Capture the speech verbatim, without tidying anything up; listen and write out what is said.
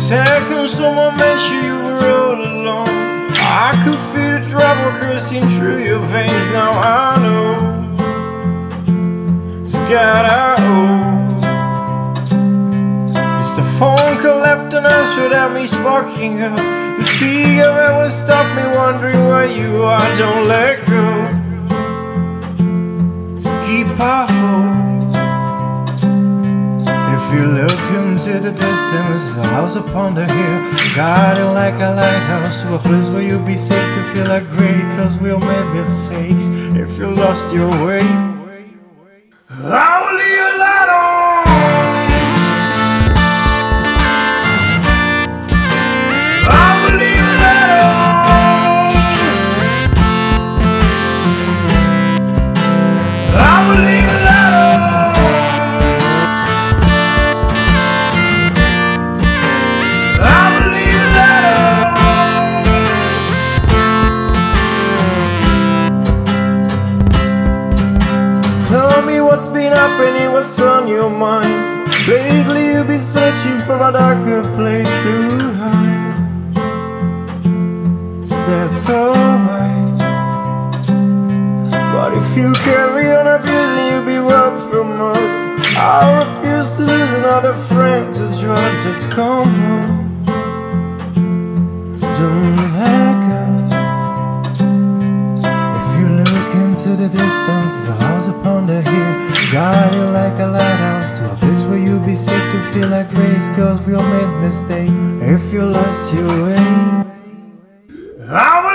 second someone mentioned you were all alone. I could feel the trouble coursing through your veins. Now I know it's gotta hold. It's the phone call left unanswered without me sparking up. The cigarette will stop me wondering where you are. Don't let go, keep our hope. If you look into the distance, a house upon the hill, guiding like a lighthouse to a place where you'll be safe to feel like great. Cause we all made mistakes. If you lost your way, I will leave a light on. Tell me what's been happening, what's on your mind. Lately you've been searching for a darker place to hide. That's alright, but if you carry on abusing, you'll be robbed from us. I refuse to lose another friend to drugs. Just come home, don't let go. To the distance, there's a house upon the hill, guiding like a lighthouse to a place where you'll be safe to feel like grace. Cause we all made mistakes. If you lost your way, I